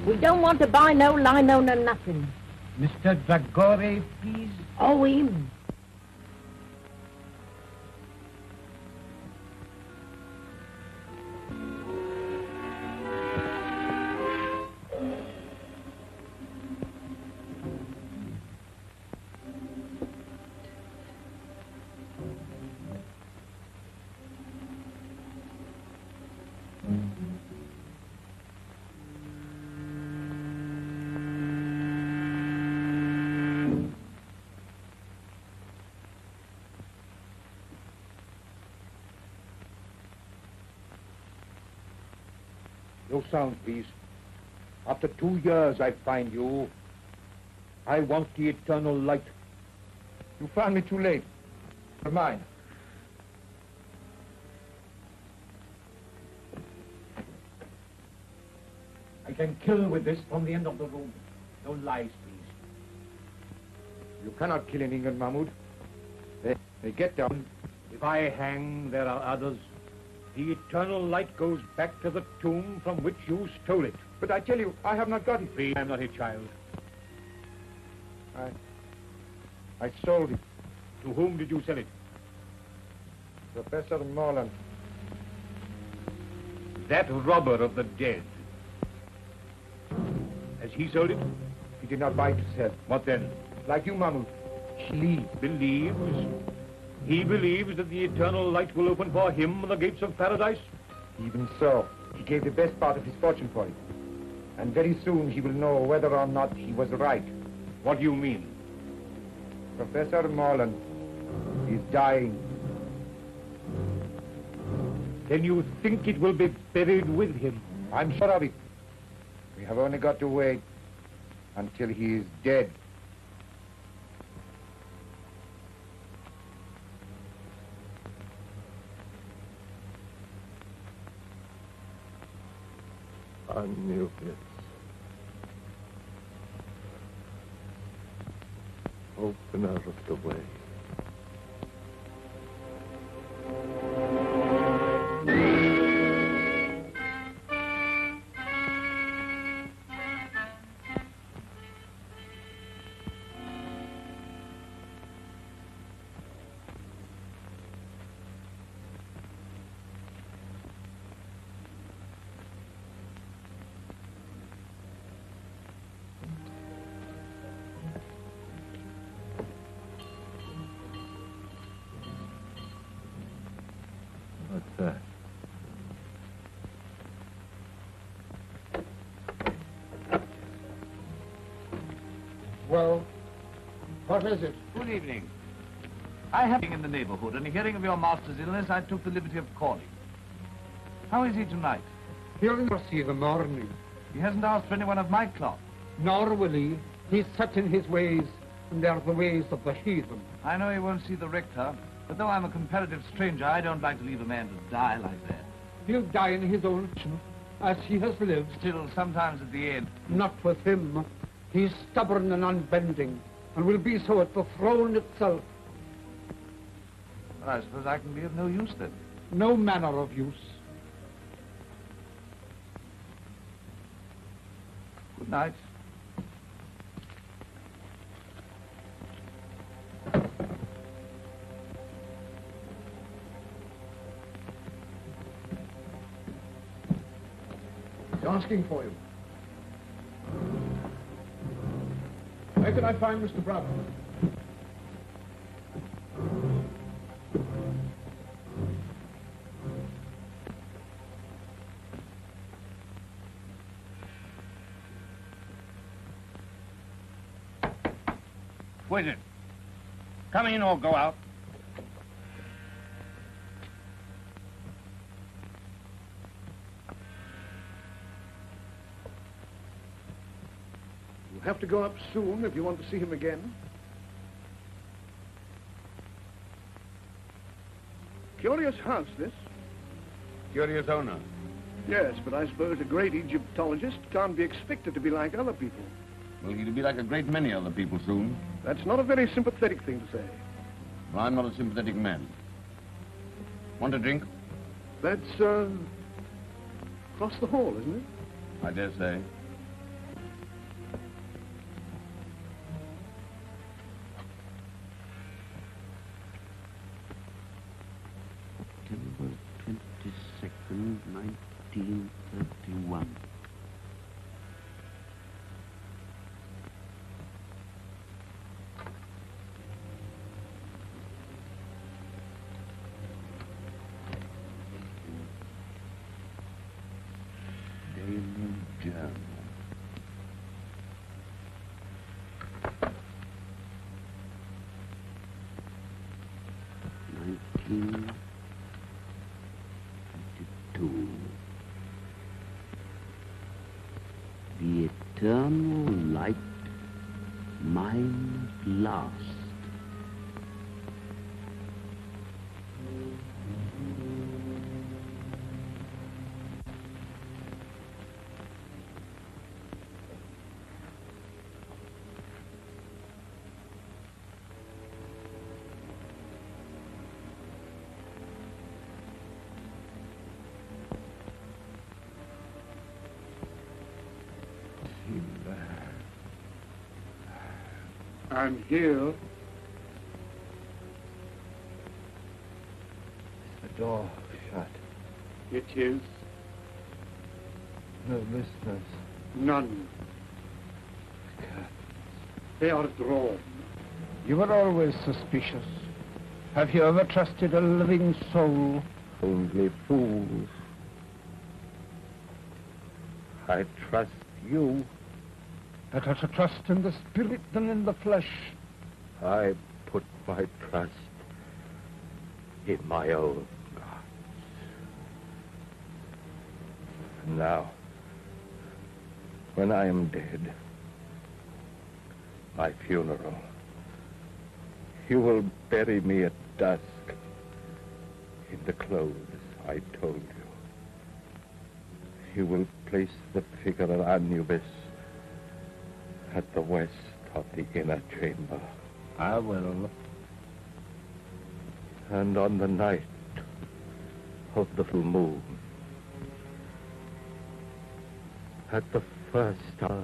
We don't want to buy no lino, no nothing. Mr. Zagore, please. Oh, him. No sound, please. After 2 years I find you. I want the eternal light. You found me too late. For mine. I can kill with this from the end of the room. No lies, please. You cannot kill in England, Mahmoud. They get down. If I hang, there are others. The eternal light goes back to the tomb from which you stole it. But I tell you, I have not got it. Please, I'm not a child. I sold it. To whom did you sell it? Professor Morland. That robber of the dead. Has he sold it? He did not buy to sell. What then? Like you, Mahmoud. He believes. He believes that the eternal light will open for him the gates of paradise? Even so, he gave the best part of his fortune for it. And very soon he will know whether or not he was right. What do you mean? Professor Morland is dying. Then you think it will be buried with him? I'm sure of it. We have only got to wait until he is dead. I knew it. Open out of the way. What's that? Well, what is it? Good evening. I have been in the neighborhood, and hearing of your master's illness, I took the liberty of calling. How is he tonight? He'll never see the morning. He hasn't asked for anyone of my cloth. Nor will he. He's set in his ways, and they're the ways of the heathen. I know he won't see the rector, but though I'm a comparative stranger, I don't like to leave a man to die like that. He'll die in his own fashion, as he has lived. Still, sometimes at the end. Not with him. He's stubborn and unbending, and will be so at the throne itself. Well, I suppose I can be of no use then. No manner of use. Good night. He's asking for you. Where can I find Mr. Brown? Who is it? Come in or go out. You'll have to go up soon if you want to see him again. Curious house, this. Curious owner. Yes, but I suppose a great Egyptologist can't be expected to be like other people. Well, he'll be like a great many other people soon. That's not a very sympathetic thing to say. Well, I'm not a sympathetic man. Want a drink? That's, across the hall, isn't it? I dare say. 1931. Daily Journal. The eternal light, mine at last. I'm here. The door shut. It is. No listeners. None. They are drawn. You were always suspicious. Have you ever trusted a living soul? Only fools. I trust you. Better to trust in the spirit than in the flesh. I put my trust in my own gods. Now, when I am dead, my funeral, you will bury me at dusk in the clothes I told you. You will place the figure of Anubis at the west of the inner chamber. I will. And on the night of the full moon, at the first hour,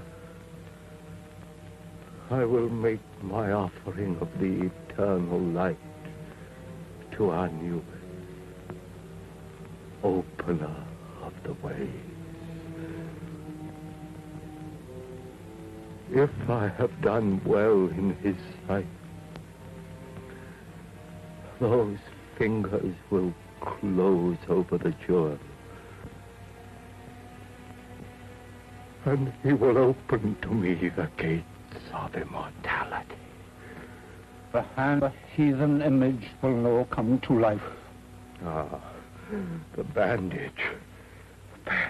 I will make my offering of the eternal light to Anubis, opener of the ways. If I have done well in his sight, those fingers will close over the jewel, and he will open to me the gates of immortality. The hand of a heathen image will now come to life. Ah, the bandage. The bandage.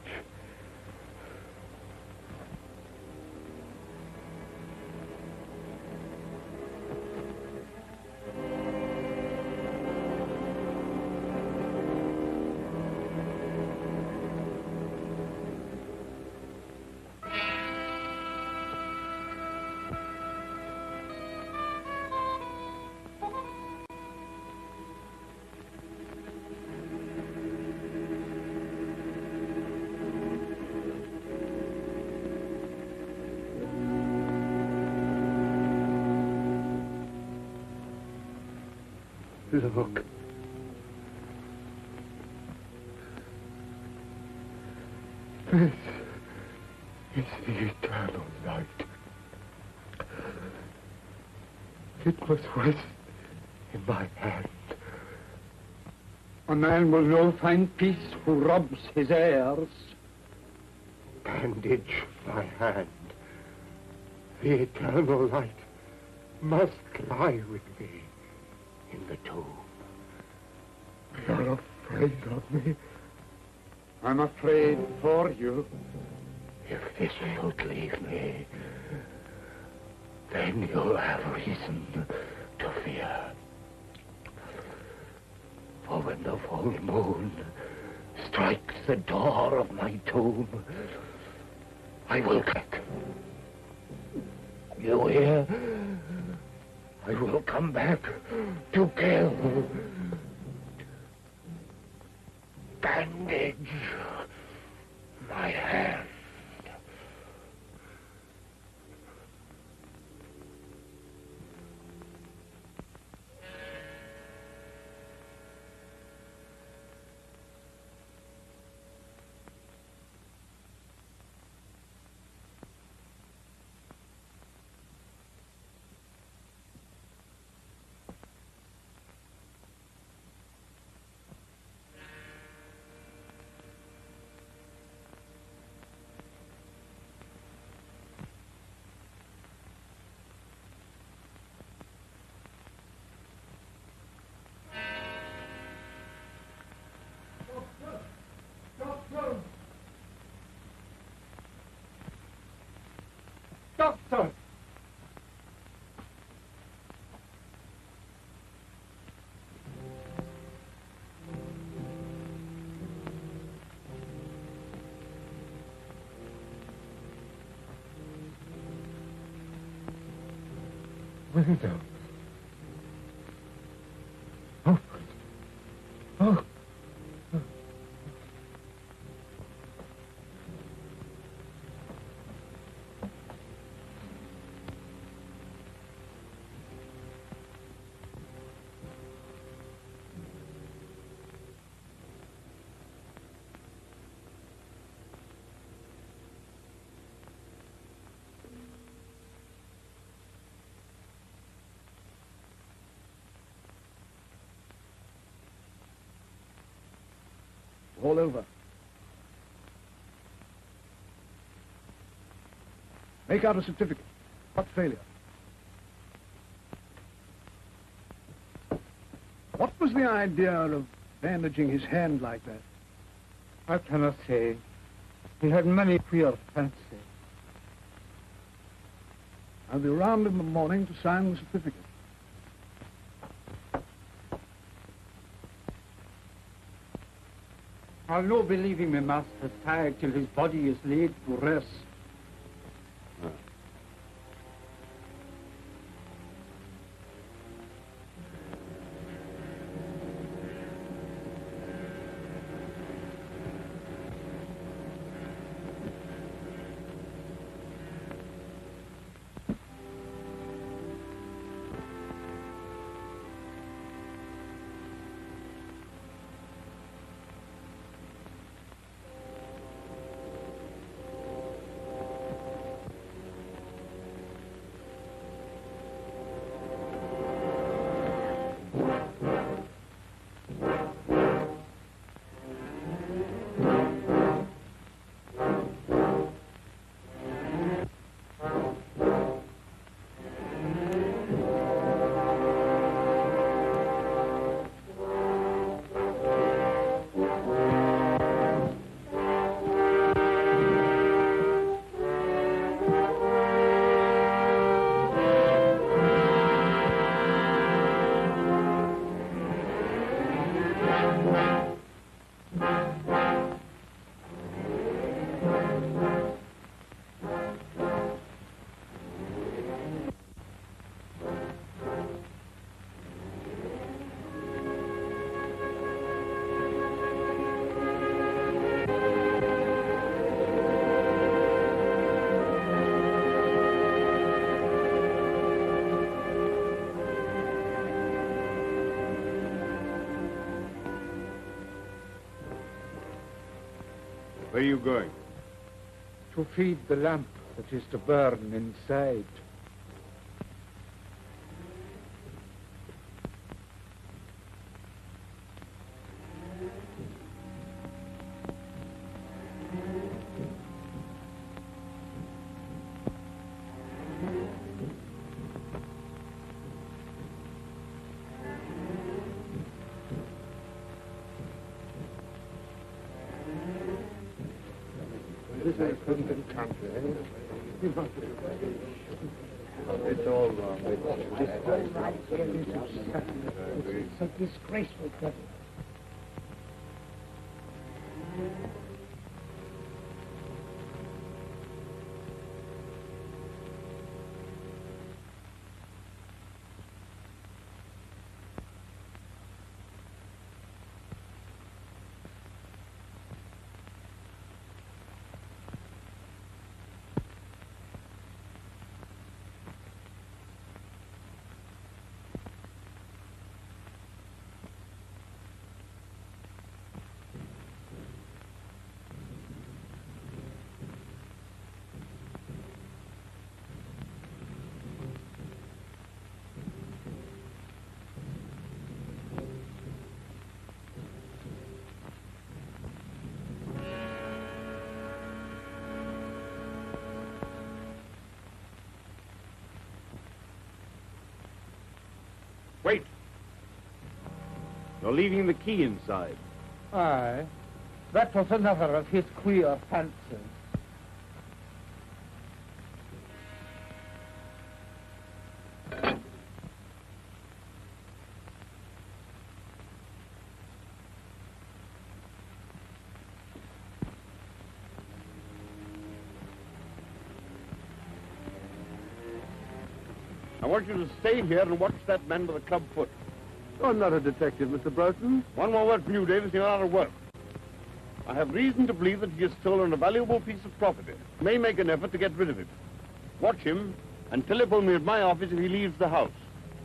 Look. This is the eternal light. It must rest in my hand. A man will now find peace who robs his heirs. Bandage my hand. The eternal light must lie with me in the tomb. You're afraid of me? I'm afraid for you. If this should leave me, then you'll have reason to fear. For when the full moon strikes the door of my tomb, I will crack. You hear? I will come back to kill. Bandage my hand. doctor! Window. Oh. Oh. All over. Make out a certificate. What failure? What was the idea of bandaging his hand like that? I cannot say. He had many queer fancies. I'll be round in the morning to sign the certificate. I'll no be leaving my master's side till his body is laid to rest. Where are you going? To feed the lamp that is to burn inside. It's all wrong. It's a disgraceful devil. Wait. You're leaving the key inside. Aye. That was another of his queer fancies. I want you to stay here and watch that man with the club foot. I'm not a detective, Mr. Broughton. One more word from you, Davis, you're out of work. I have reason to believe that he has stolen a valuable piece of property. May make an effort to get rid of it. Watch him and telephone me at my office if he leaves the house.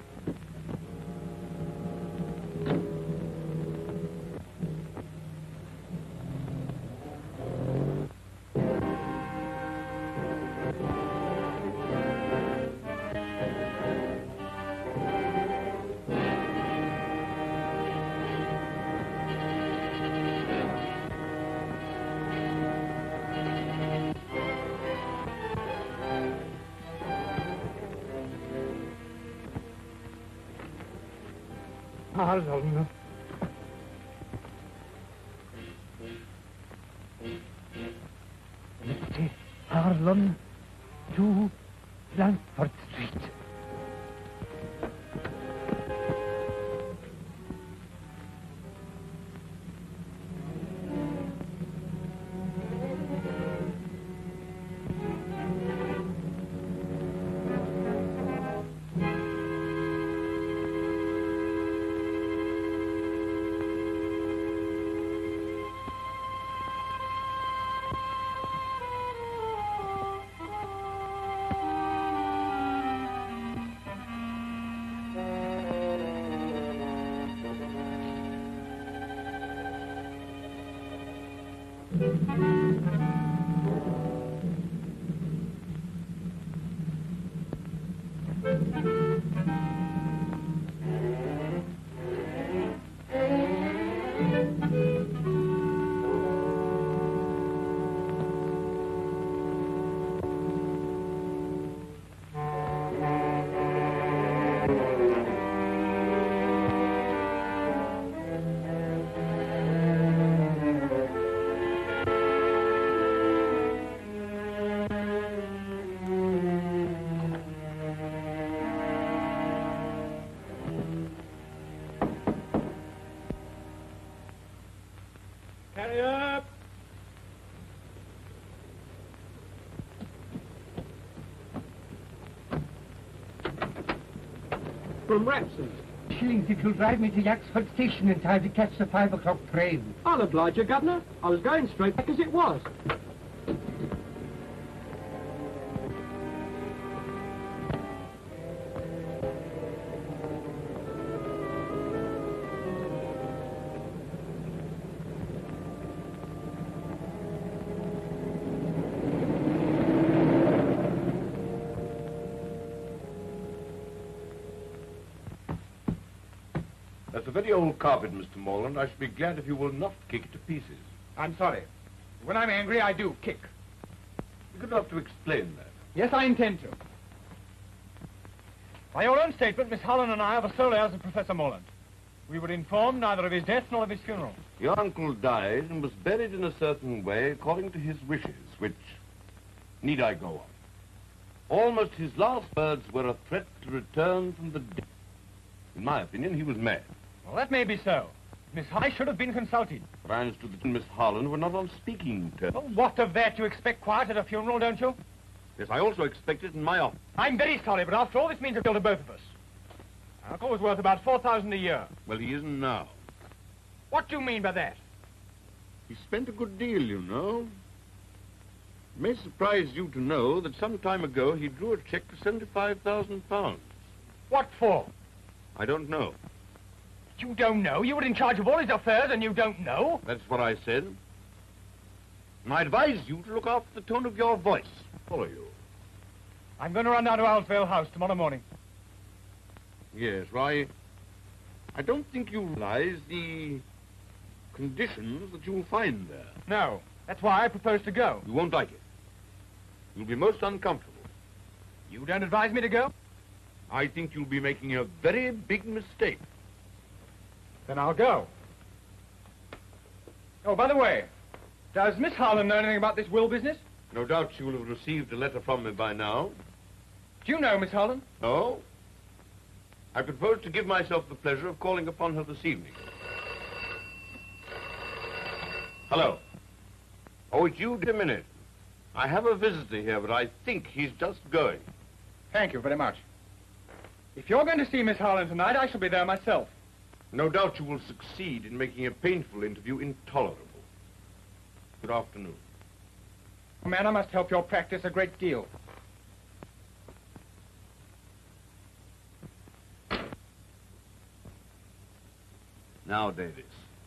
Harlan. Mr. Harlan to Langford Street. Carry up! From Rapson's. Shillings if you'll drive me to Yaxford Station in time to catch the 5 o'clock train. I'll oblige you, Governor. I was going straight back as it was. That's a very old carpet, Mr. Morland. I should be glad if you will not kick it to pieces. I'm sorry. When I'm angry, I do kick. You're going to have to explain that. Yes, I intend to. By your own statement, Miss Holland and I are the sole heirs of Professor Morland. We were informed neither of his death nor of his funeral. Your uncle died and was buried in a certain way according to his wishes, which need I go on? Almost his last words were a threat to return from the dead. In my opinion, he was mad. Well, that may be so. Miss Holland should have been consulted. But I understood that Miss Harlan were not on speaking terms. Well, what of that? You expect quiet at a funeral, don't you? Yes, I also expect it in my office. I'm very sorry, but after all, this means a bill to both of us. My uncle was worth about $4,000 a year. Well, he isn't now. What do you mean by that? He spent a good deal, you know. It may surprise you to know that some time ago he drew a check for £75,000. What for? I don't know. You don't know? You were in charge of all his affairs and you don't know? That's what I said. And I advise you to look after the tone of your voice. Follow you. I'm going to run down to Owlsvale House tomorrow morning. Yes, well, I don't think you realize the conditions that you'll find there. No. That's why I propose to go. You won't like it. You'll be most uncomfortable. You don't advise me to go? I think you'll be making a very big mistake. Then I'll go. Oh, by the way, does Miss Harlan know anything about this will business? No doubt she will have received a letter from me by now. Do you know Miss Harlan? No? I propose to give myself the pleasure of calling upon her this evening. Hello. Oh, it's you? Wait a minute. I have a visitor here, but I think he's just going. Thank you very much. If you're going to see Miss Harlan tonight, I shall be there myself. No doubt you will succeed in making a painful interview intolerable. Good afternoon. Man, I must help your practice a great deal. Now, Davis.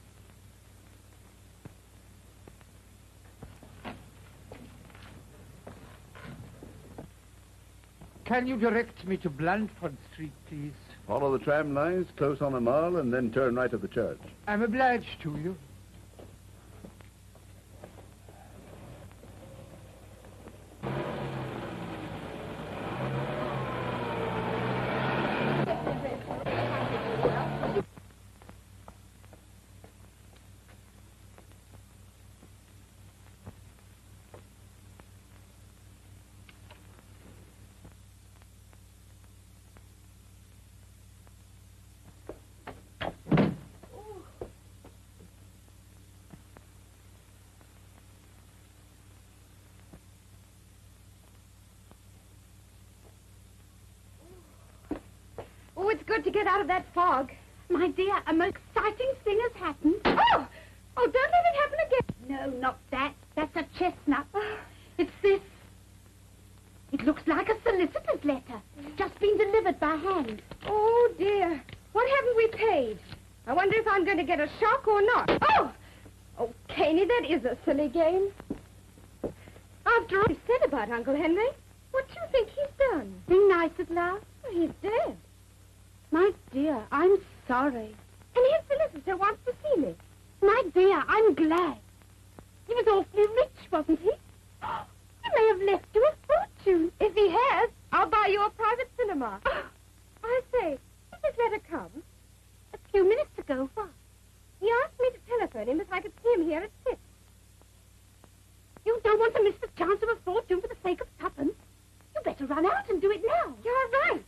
Can you direct me to Blandford Street, please? Follow the tram lines close on the Mall and then turn right at the church. I'm obliged to you. Oh, it's good to get out of that fog. My dear, a most exciting thing has happened. Oh! Oh, don't let it happen again. No, not that. That's a chestnut. It's this. It looks like a solicitor's letter. Just been delivered by hand. Oh, dear. What haven't we paid? I wonder if I'm going to get a shock or not. Oh! Oh, Caney, that is a silly game. After all you said about Uncle Henry, what do you think he's done? Be nice at last. Well, he's dead. My dear, I'm sorry. And his solicitor wants to see me. My dear, I'm glad. He was awfully rich, wasn't he? He may have left you a fortune. If he has, I'll buy you a private cinema. I say, did this letter come? A few minutes ago, what? He asked me to telephone him if I could see him here at 6. You don't want to miss the chance of a fortune for the sake of tuppence. You better run out and do it now. You're right.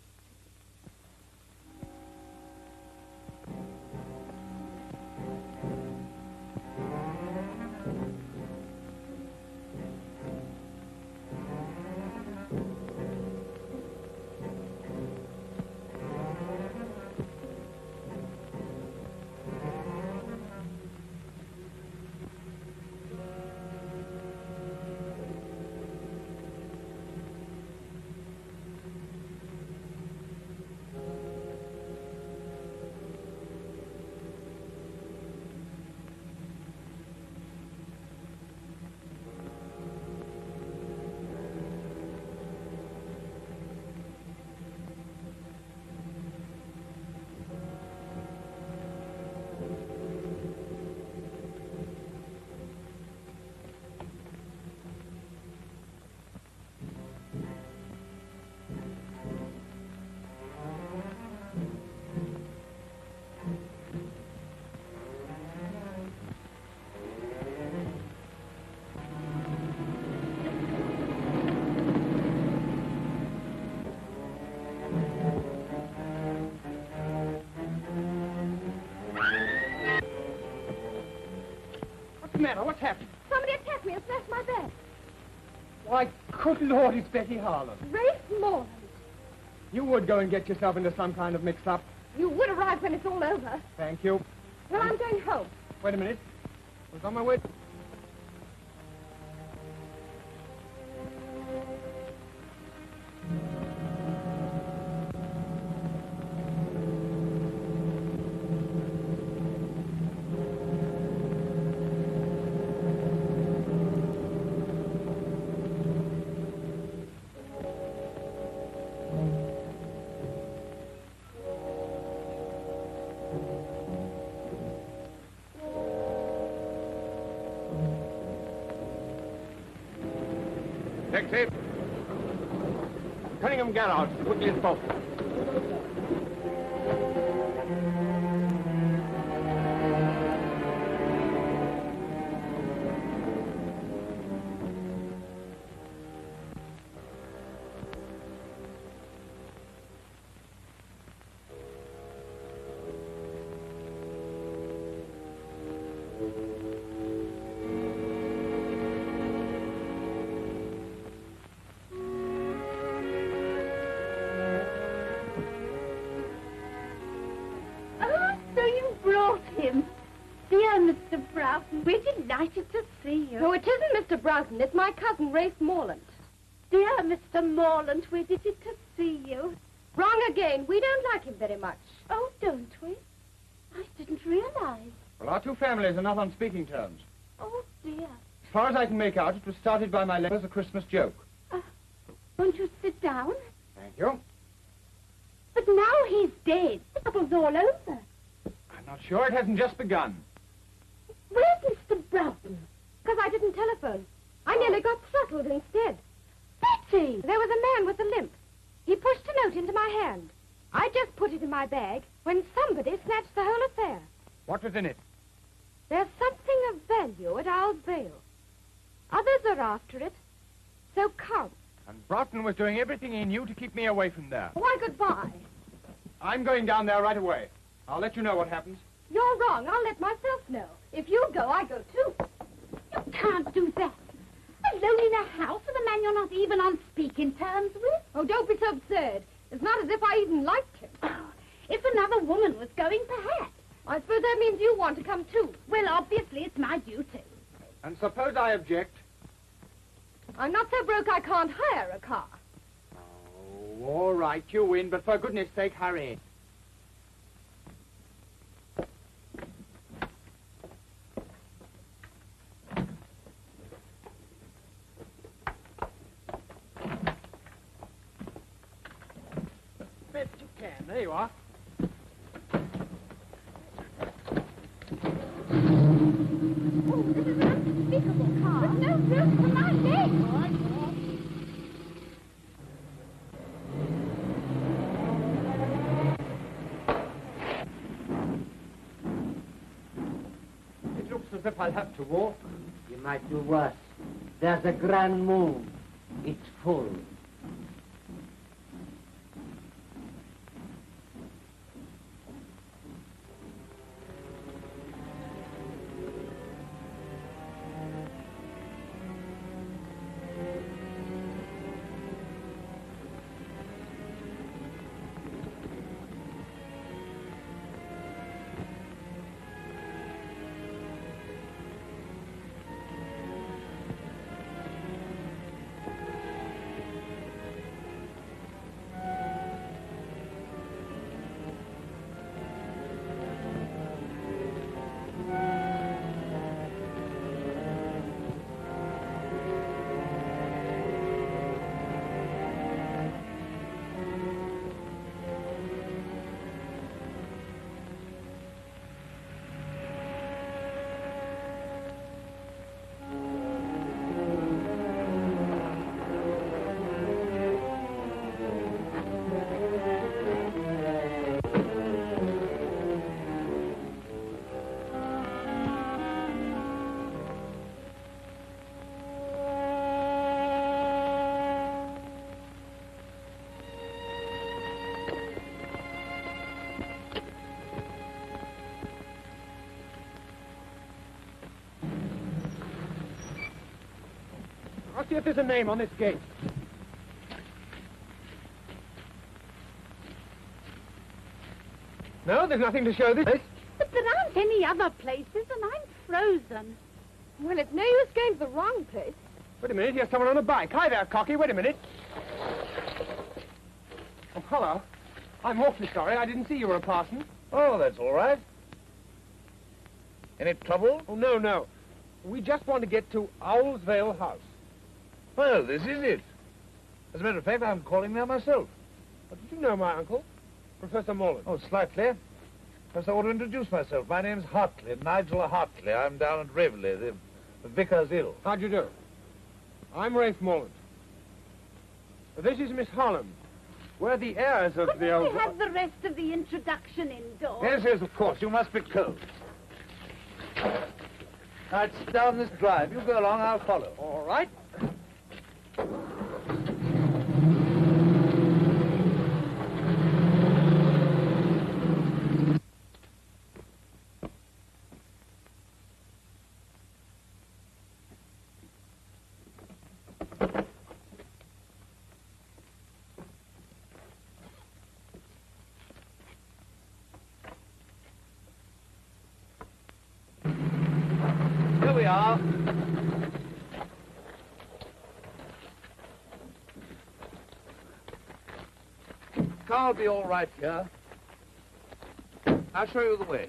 What's happened? Somebody attacked me and smashed my bag. Why, good Lord, it's Betty Harlan. Rafe Moreland. You would go and get yourself into some kind of mix-up. You would arrive when it's all over. Thank you. Well, I'm going home. Wait a minute. I was on my way. Taxi. Cunningham Garage, quickly as possible. see you. No, it isn't Mr. Broughton. It's my cousin, Rafe Morland. Dear Mr. Morland, we're delighted to see you. Wrong again. We don't like him very much. Oh, don't we? I didn't realize. Well, our two families are not on speaking terms. Oh, dear. As far as I can make out, it was started by my letter as a Christmas joke. Won't you sit down? Thank you. But now he's dead. The trouble's all over. I'm not sure. It hasn't just begun. Where's Mr. Broughton? Because I didn't telephone. I nearly got throttled instead. Betty! There was a man with a limp. He pushed a note into my hand. I just put it in my bag when somebody snatched the whole affair. What was in it? There's something of value at Owl's Vale. Others are after it. So come. And Broughton was doing everything he knew to keep me away from there. Why, goodbye. I'm going down there right away. I'll let you know what happens. You're wrong. I'll let myself know. If you go, I go too. You can't do that. Alone in a house with a man you're not even on speaking terms with. Oh, don't be so absurd. It's not as if I even liked him. Oh, if another woman was going, perhaps. I suppose that means you want to come too. Well, obviously, it's my duty. And suppose I object? I'm not so broke I can't hire a car. Oh, all right, you win, but for goodness sake, hurry. Best you can. There you are. Oh, this is an unspeakable car. There's no room for my legs. It looks as if I'll have to walk. You might do worse. There's a grand moon. It's full. I'll see if there's a name on this gate. No, there's nothing to show this place. But there aren't any other places, and I'm frozen. Well, it's no use going to the wrong place. Wait a minute, here's someone on a bike. Hi there, Cocky, wait a minute. Oh, hello. I'm awfully sorry, I didn't see you were a parson. Oh, that's all right. Any trouble? Oh, no. We just want to get to Owl's Vale House. Well, this is it. As a matter of fact, I'm calling there myself. But did you know my uncle, Professor Morland? Oh, slightly. First, I want to introduce myself. My name's Hartley, Nigel Hartley. I'm down at Reveley. The vicar's ill. How'd you do? I'm Rafe Morland. This is Miss Harlem. We're the heirs of the old... Couldn't we have the rest of the introduction indoors? Yes, of course. You must be cold. Now, it's down this drive. You go along, I'll follow. All right. Here we are. Car will be all right here. I'll show you the way.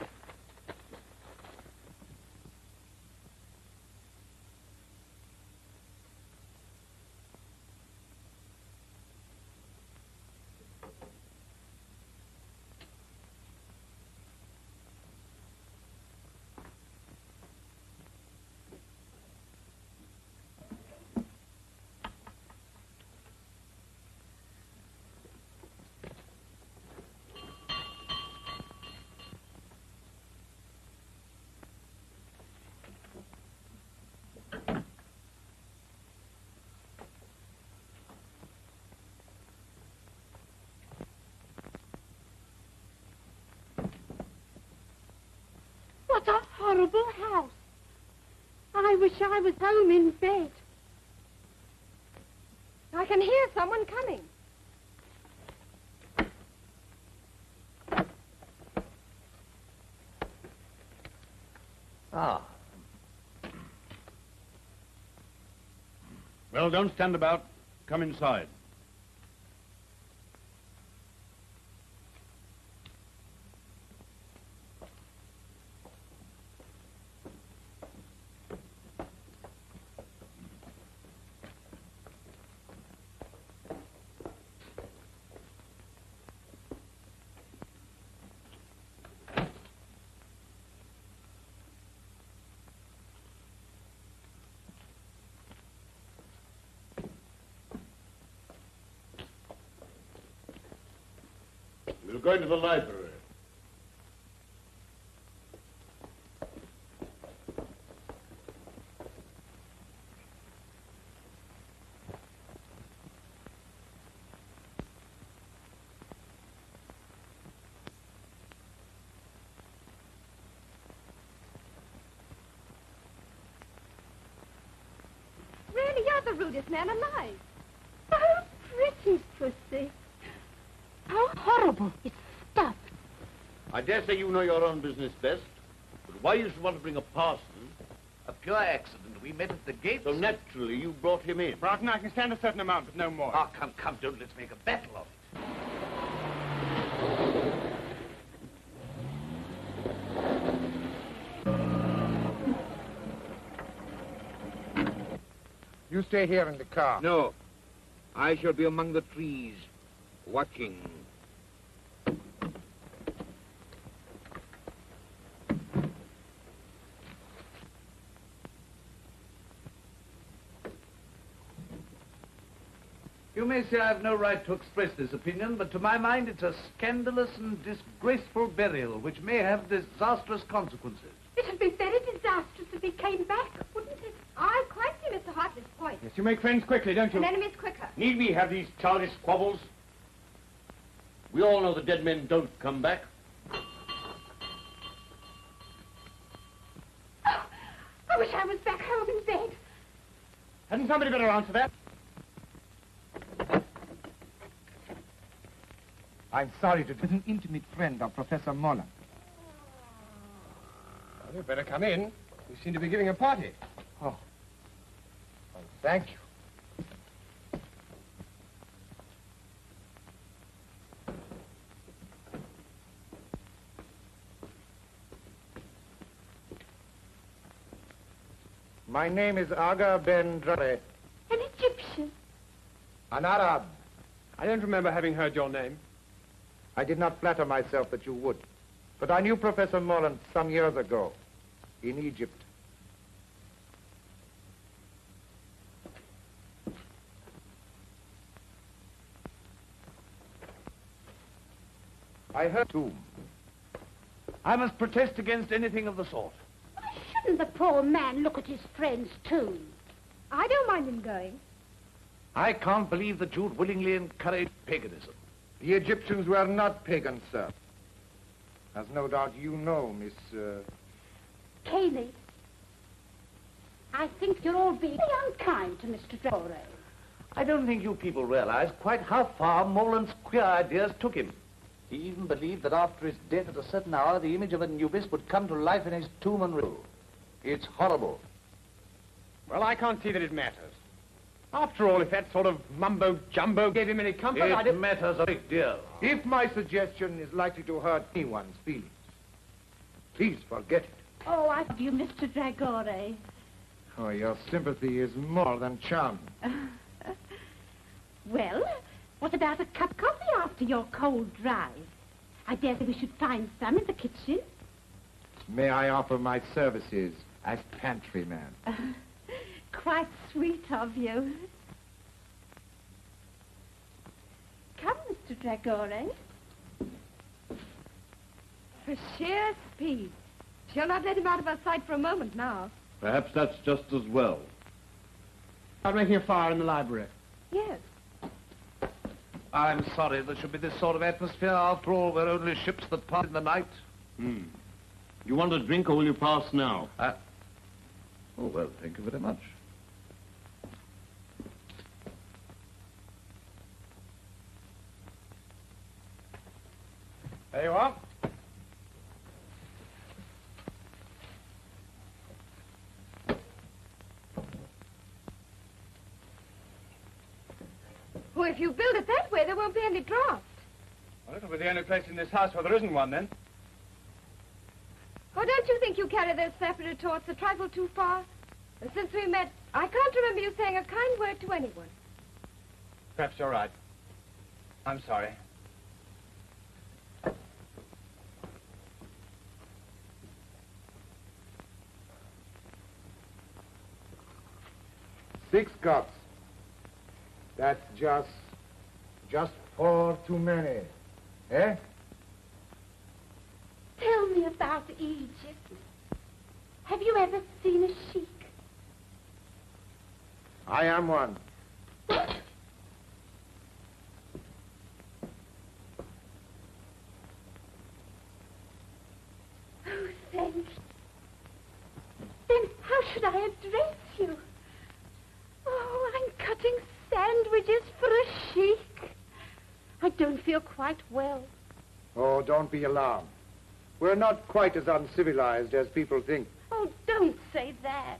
What a horrible house. I wish I was home in bed. I can hear someone coming. Ah. Well, don't stand about. Come inside. We'll go into the library. Really, you're the rudest man alive. Oh, pretty pussy. How horrible. It's stuffed. I dare say you know your own business best, but why you should want to bring a parson? A pure accident. We met at the gate. So naturally you brought him in. Broughton, I can stand a certain amount, but no more. Ah, come, come, don't let's make a battle of it. You stay here in the car. No. I shall be among the trees, watching. You may say I have no right to express this opinion, but to my mind it's a scandalous and disgraceful burial which may have disastrous consequences. It would be very disastrous if he came back, wouldn't it? I quite see Mr. Hartley's point. Yes, you make friends quickly, don't you? And enemies quicker. Need we have these childish squabbles? We all know the dead men don't come back. Oh, I wish I was back home in bed. Hadn't somebody better answer that? I'm sorry to... He's an intimate friend of Professor Moller. Well, you'd better come in. We seem to be giving a party. Oh. Well, thank you. My name is Aga Ben Drare. An Egyptian. An Arab. I don't remember having heard your name. I did not flatter myself that you would. But I knew Professor Moreland some years ago in Egypt. I heard too. I must protest against anything of the sort. Shouldn't the poor man look at his friends, too? I don't mind him going. I can't believe that you'd willingly encourage paganism. The Egyptians were not pagans, sir. As no doubt you know, Miss... Cayley, I think you're all being unkind to Mr. Drore. I don't think you people realize quite how far Moreland's queer ideas took him. He even believed that after his death at a certain hour, the image of Anubis would come to life in his tomb and rule. It's horrible. Well, I can't see that it matters. After all, if that sort of mumbo-jumbo gave him any comfort, It matters a great deal. If my suggestion is likely to hurt anyone's feelings, please forget it. Oh, I love you, Mr. Dragore. Oh, your sympathy is more than charming. Well, what about a cup of coffee after your cold drive? I dare say we should find some in the kitchen. May I offer my services as pantryman? Quite sweet of you. Come, Mr. Dragore. For sheer speed. She'll not let him out of her sight for a moment now. Perhaps that's just as well. About making a fire in the library. Yes. I'm sorry there should be this sort of atmosphere. After all, we're only ships that pass in the night. You want a drink or will you pass now? Oh, well, thank you very much. There you are. Well, if you build it that way, there won't be any draft. Well, it'll be the only place in this house where there isn't one, then. Oh, don't you think you carry those sapper retorts a trifle too far? And since we met, I can't remember you saying a kind word to anyone. Perhaps you're right. I'm sorry. Six cups. That's just 4 too many. Eh? Tell me about Egypt. Have you ever seen a sheik? I am one. Oh, thank you. Then how should I address you? Oh, I'm cutting sandwiches for a sheik. I don't feel quite well. Oh, don't be alarmed. We're not quite as uncivilized as people think. Oh, don't say that.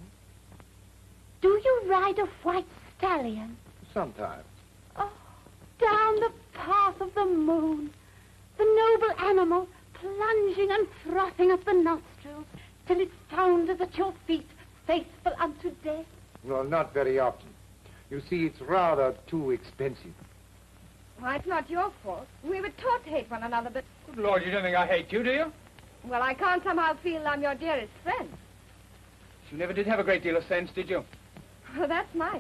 Do you ride a white stallion? Sometimes. Oh, down the path of the moon, the noble animal plunging and frothing up the nostrils till it founders at your feet, faithful unto death. Well, not very often. You see, it's rather too expensive. Why, it's not your fault. We were taught to hate one another, but... Good Lord, you don't think I hate you, do you? Well, I can't somehow feel I'm your dearest friend. You never did have a great deal of sense, did you? Well, that's nice.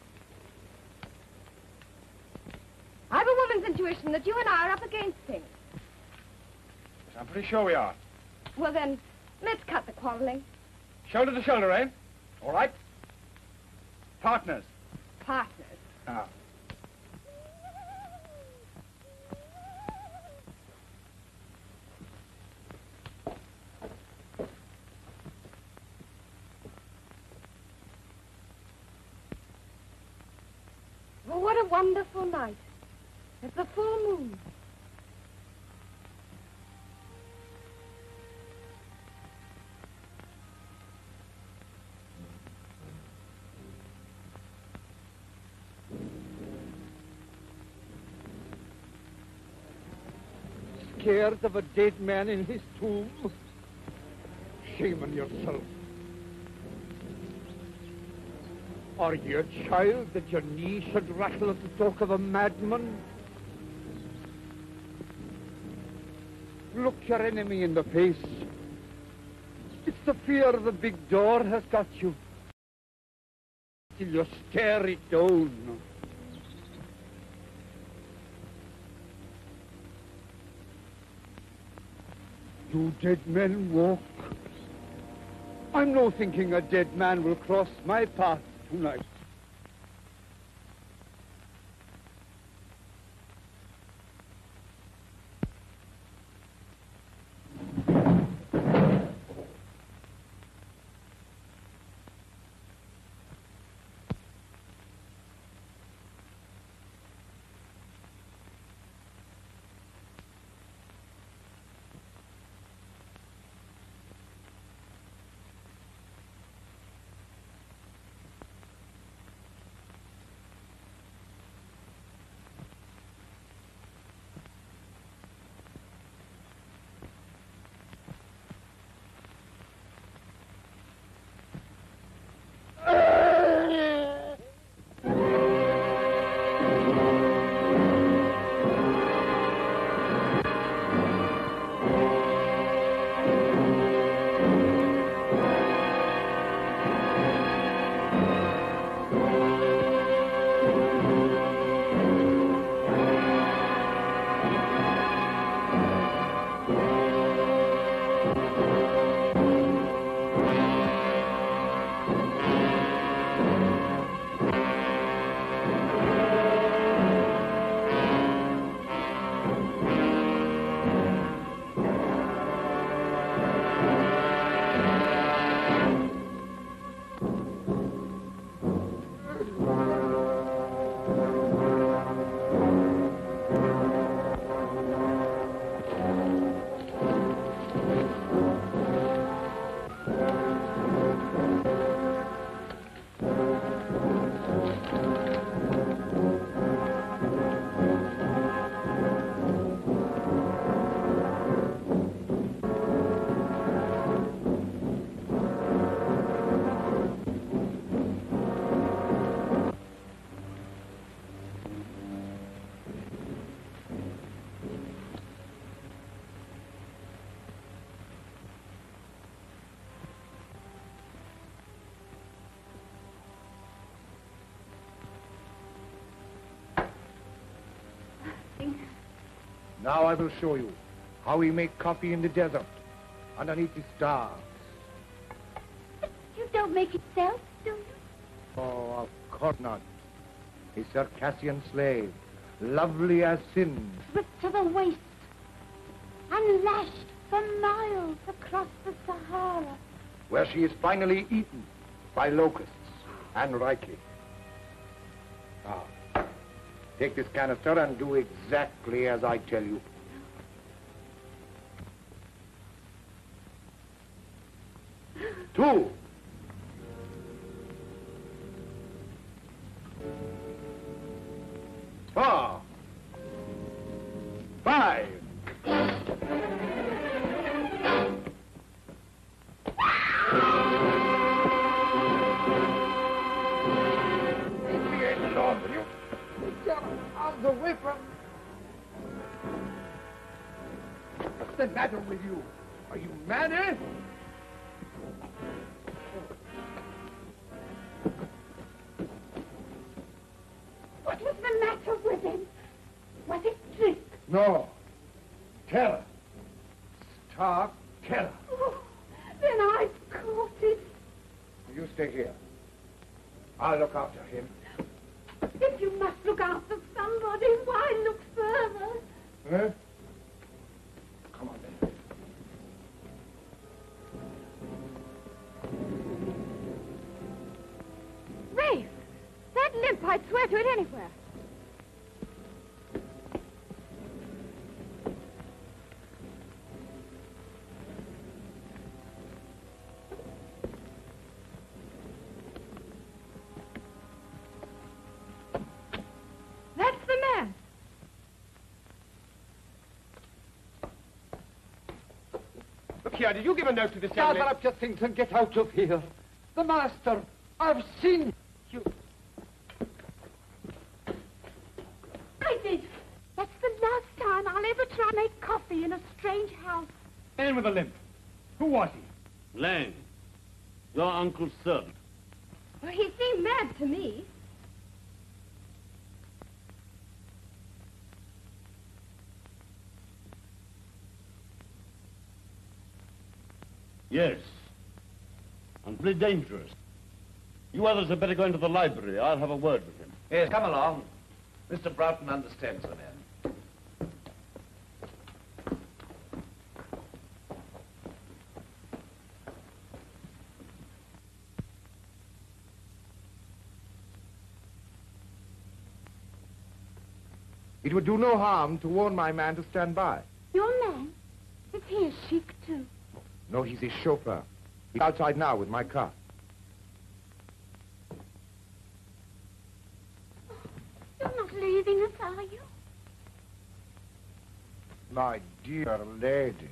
I've a woman's intuition that you and I are up against things. Yes, I'm pretty sure we are. Well, then, let's cut the quarreling. Shoulder to shoulder, eh? All right. Partners. Partners. Now. Oh, what a wonderful night. It's a full moon. Scared of a dead man in his tomb? Shame on yourself. Are you a child that your knees should rattle at the talk of a madman? Look your enemy in the face. It's the fear of the big door has got you. Till you stare it down. Do dead men walk? I'm no thinking a dead man will cross my path tonight. Now I will show you how we make coffee in the desert, underneath the stars. You don't make it yourself, do you? Oh, of course not. A Circassian slave, lovely as sin. Stripped to the waist and lashed for miles across the Sahara. Where she is finally eaten by locusts, and rightly. Now, take this canister and do exactly as I tell you. Two. Four. Five. Out the way from... What's the matter with you? Are you mad, eh? What was the matter with him? Was it drink? No. Terror. Stark terror. Oh, then I've caught it. You stay here. I'll look after him. If you must look after somebody, why look further? Huh? Come on, then. Rafe, that limp, I'd swear to it anywhere. That's the man. Look here, did you give a note to this young Gather lady? up your things and get out of here. The master, I've seen you. I did. That's the last time I'll ever try to make coffee in a strange house. Man with a limp. Who was he? Lang, your uncle's servant. Well, he seemed mad to me. Yes. And pretty dangerous. You others had better go into the library. I'll have a word with him. Yes, come along. Mr. Broughton understands the man. It would do no harm to warn my man to stand by. Your man? Is he a sheik, too? No, he's his chauffeur. He's outside now with my car. You're not leaving us, are you? My dear lady.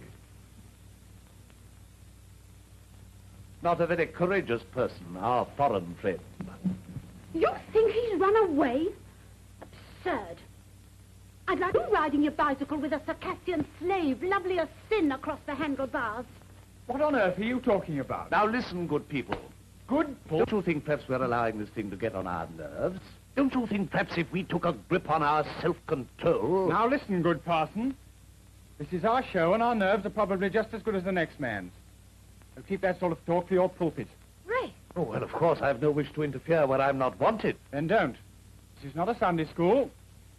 Not a very courageous person, our foreign friend. You think he's run away? Absurd. I'd like you riding your bicycle with a Circassian slave, lovely as sin, across the handlebars. What on earth are you talking about? Now listen, good people. Good? Don't you think perhaps we're allowing this thing to get on our nerves? Don't you think perhaps if we took a grip on our self-control... Now listen, good parson. This is our show, and our nerves are probably just as good as the next man's. So keep that sort of talk for your pulpit. Ray. Oh, well, of course, I have no wish to interfere where I'm not wanted. Then don't. This is not a Sunday school.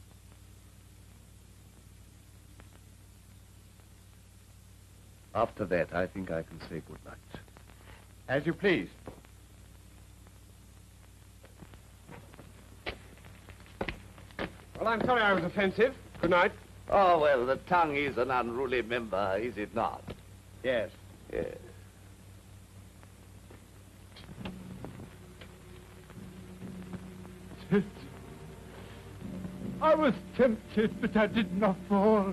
After that, I think I can say good night. As you please. Well, I'm sorry I was offensive. Good night. Oh, well, the tongue is an unruly member, is it not? Yes. Yes. I was tempted, but I did not fall.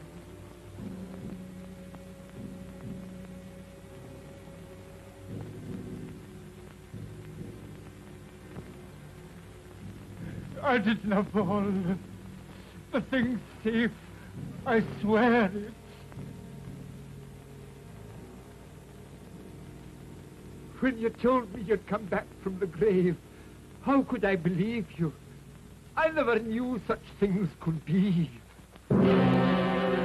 I did not fall. The thing's safe. I swear it. When you told me you'd come back from the grave, how could I believe you? I never knew such things could be.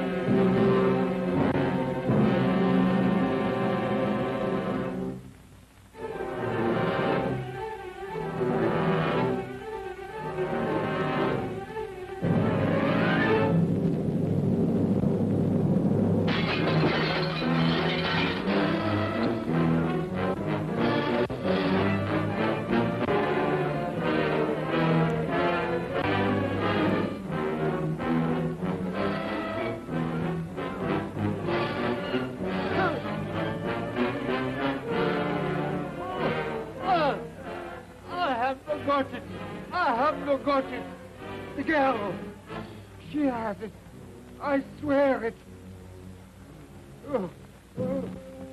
have not got it. I have not got it. The girl. She has it. I swear it. Oh, oh.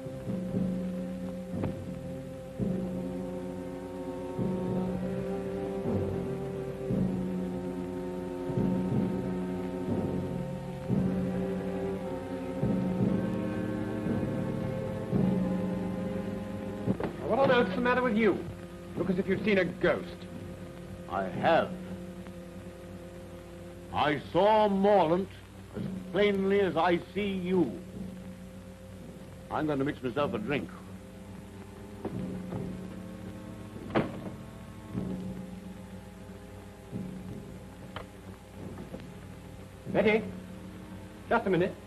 What on earth's the matter with you? Look as if you'd seen a ghost. I have. I saw Morlant as plainly as I see you. I'm going to mix myself a drink. Betty, just a minute.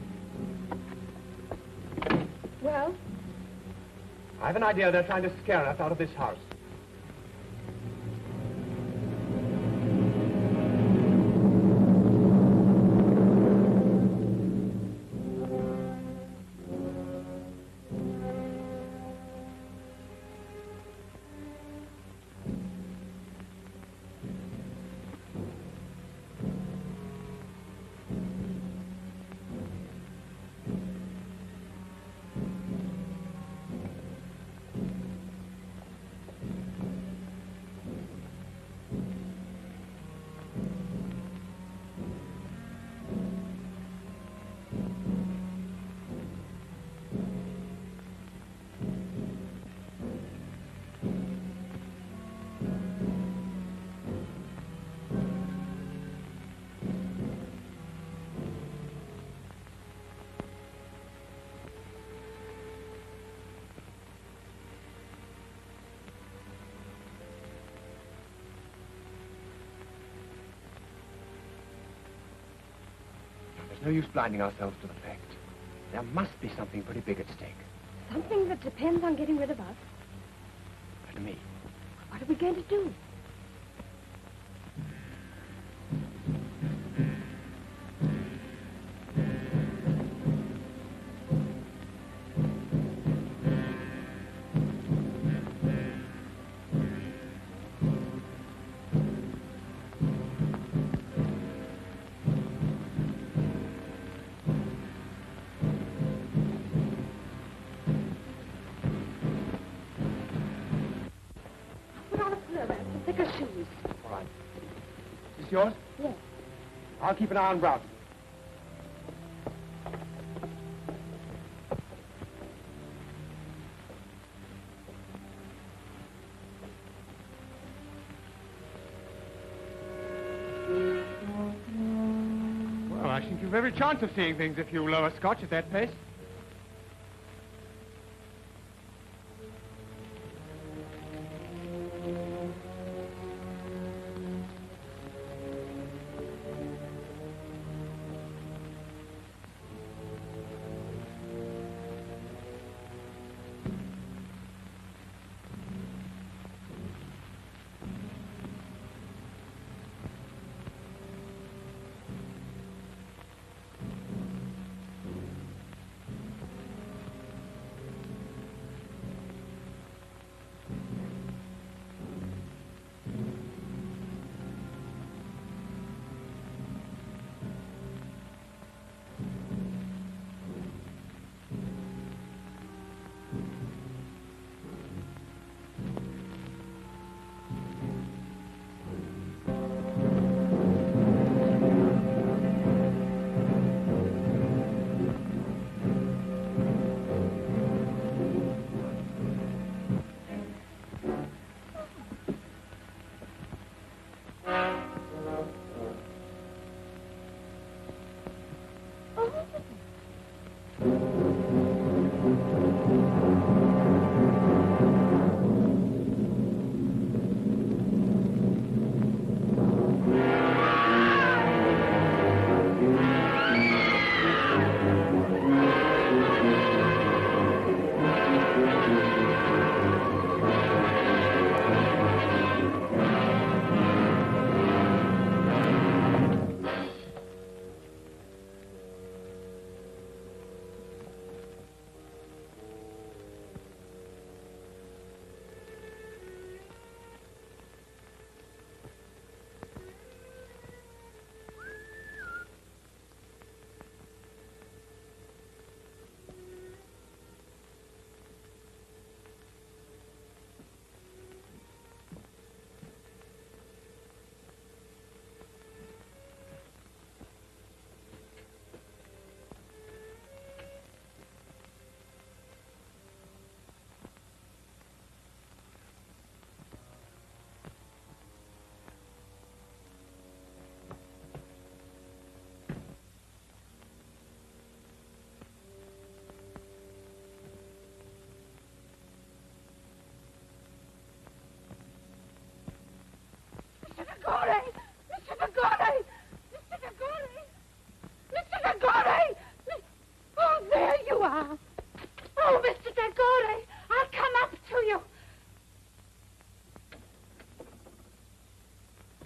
Well? I have an idea they're trying to scare us out of this house. There's no use blinding ourselves to the fact. There must be something pretty big at stake. Something that depends on getting rid of us. And me. What are we going to do? All right. Is this yours? Yes. I'll keep an eye on Broughton. Well, I think you've every chance of seeing things if you lower Scotch at that pace.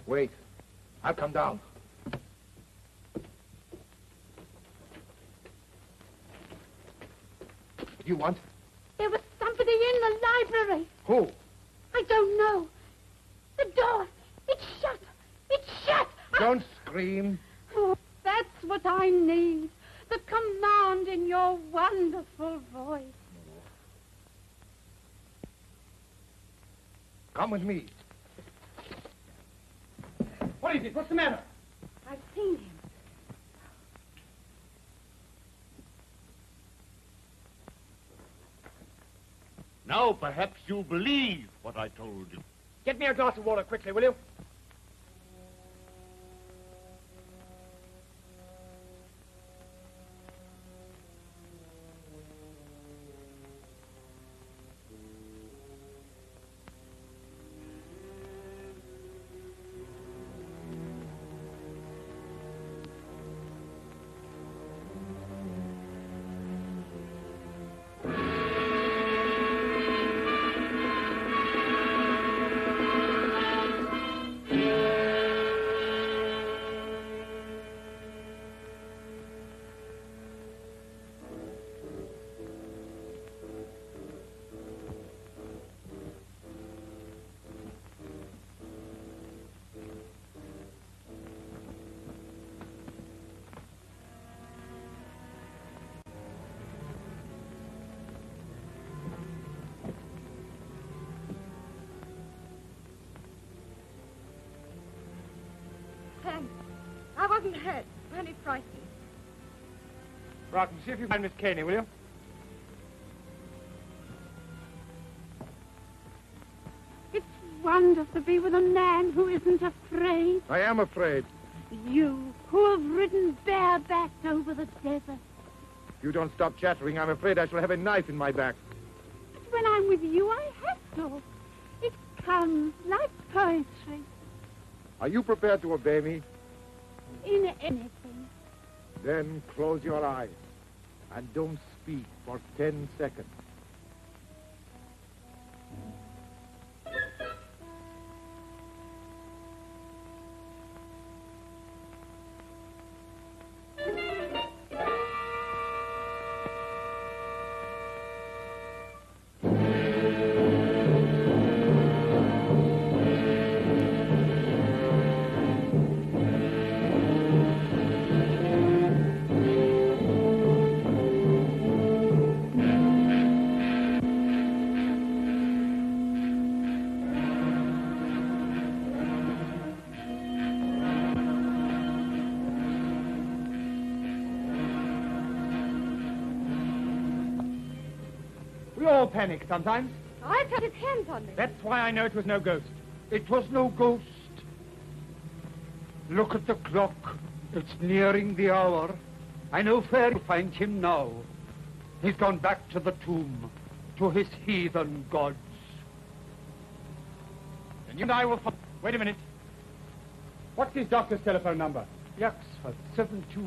Wait. I'll come down. What do you want? There was somebody in the library. Who? I don't know. The door. It's shut. It's shut. Don't scream. Oh, that's what I need. The command in your wonderful voice. Come with me. What is it? What's the matter? I've seen him. Now perhaps you'll believe what I told you. Get me a glass of water quickly, will you? Thanks. I wasn't hurt. Only frightened. Right, see if you can find Miss Caney, will you? It's wonderful to be with a man who isn't afraid. I am afraid. You, who have ridden barebacked over the desert. If you don't stop chattering, I'm afraid I shall have a knife in my back. But when I'm with you, I have to. It comes like poetry. Are you prepared to obey me? In anything. Then close your eyes and don't speak for 10 seconds. We all panic sometimes. I put his hands on me. That's why I know it was no ghost. It was no ghost. Look at the clock. It's nearing the hour. I know where to find him now. He's gone back to the tomb, to his heathen gods. And you and I will... Wait a minute. What's his doctor's telephone number? Yaxford 72.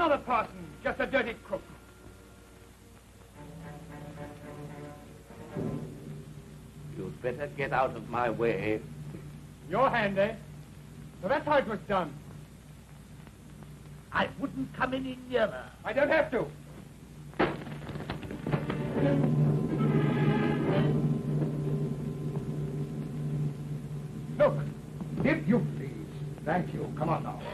bother, Parson? Just a dirty crook. You'd better get out of my way. Your hand, eh? So that's how it was done. I wouldn't come any nearer. I don't have to. Look, if you please. Thank you. Come on now.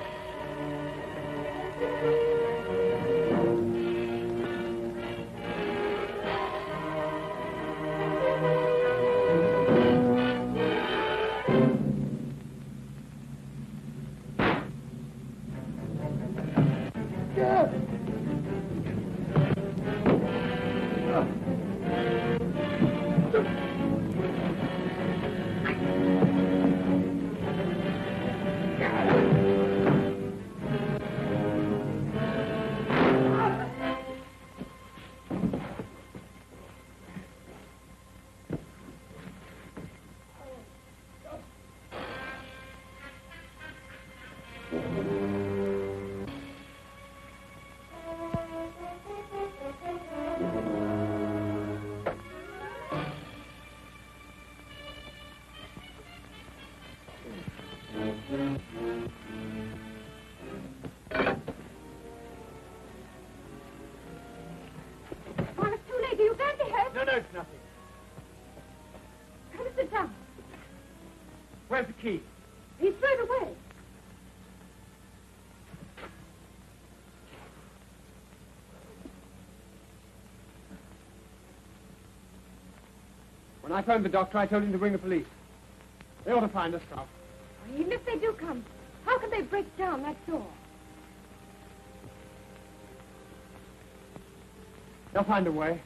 No, it's nothing. Come and sit down. Where's the key? He threw it away. When I phoned the doctor, I told him to bring the police. They ought to find us, Scott. Even if they do come, how can they break down that door? They'll find a way.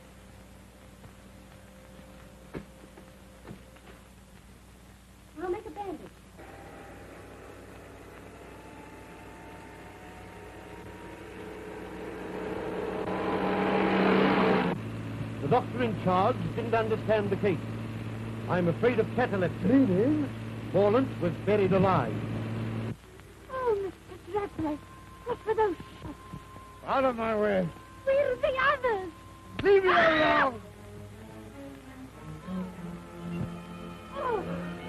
I'll make a bandage. The doctor in charge didn't understand the case. I'm afraid of catalepsy. Bleeding? Morland was buried alive. Oh, Mr. Dracula, what were those shots? Out of my way. Where are the others? Leave me alone! Oh.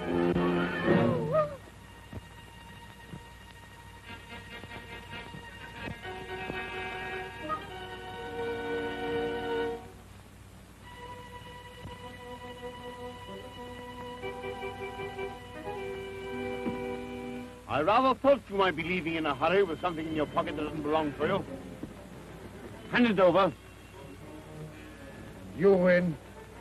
I rather thought you might be leaving in a hurry with something in your pocket that doesn't belong to you. Hand it over. You win.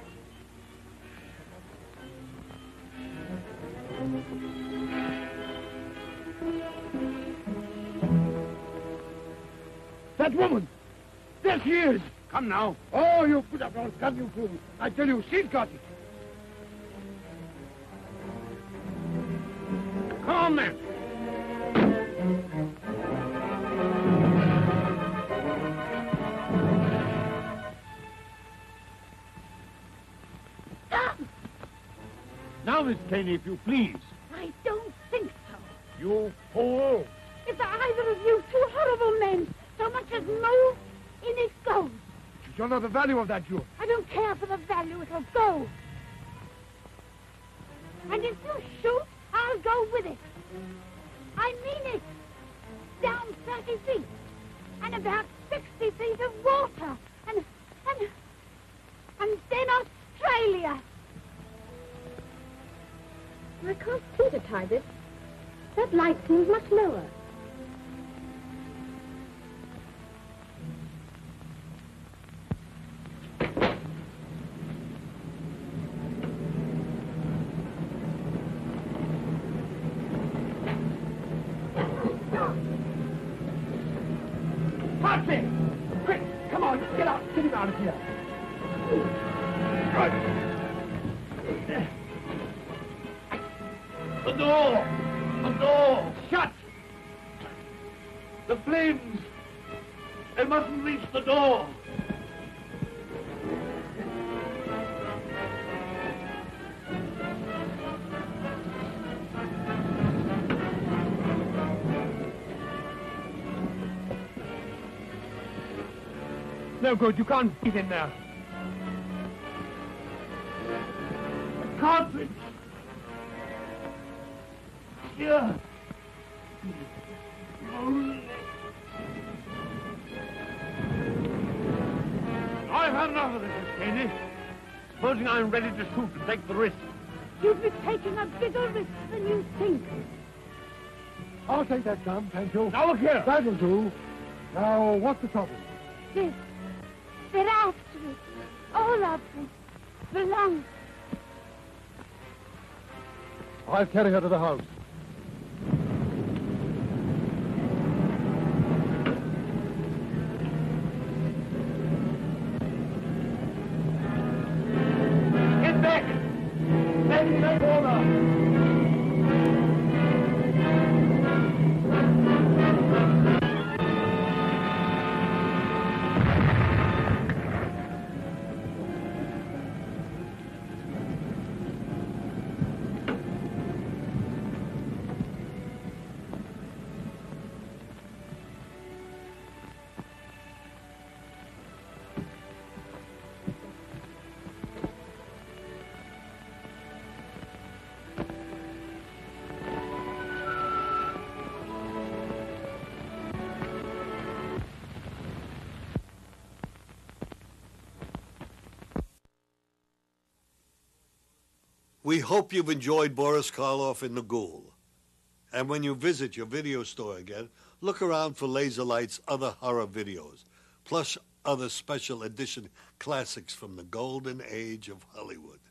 That woman! There she is! Come now. Oh, you put up your gun, you fool! I tell you, she's got it! Come on, then. Now, Miss Caney, if you please. I don't think so. You fool. If either of you two horrible men so much as move, in it goes. You don't know the value of that jewel. I don't care for the value, it'll go. And if you shoot, I'll go with it. I mean it. Down 30 feet. And about 60 feet of water. And then Australia. I can't see to tie this. That light seems much lower. Patsy! Quick, come on, get out. Get him out of here. The door! The door! Shut! The flames! They mustn't reach the door! No good. You can't get in there. Cartridge. Here. I've had enough of this, Miss Caney. Supposing I'm ready to shoot and take the risk. You'd be taking a bigger risk than you think. I'll take that gun, thank you. Now look here. That'll do. Now, what's the trouble? This. They're after it. All of them. The lungs. I'll carry her to the house. Get back! Back order! We hope you've enjoyed Boris Karloff in The Ghoul. And when you visit your video store again, look around for Laserlight's other horror videos, plus other special edition classics from the golden age of Hollywood.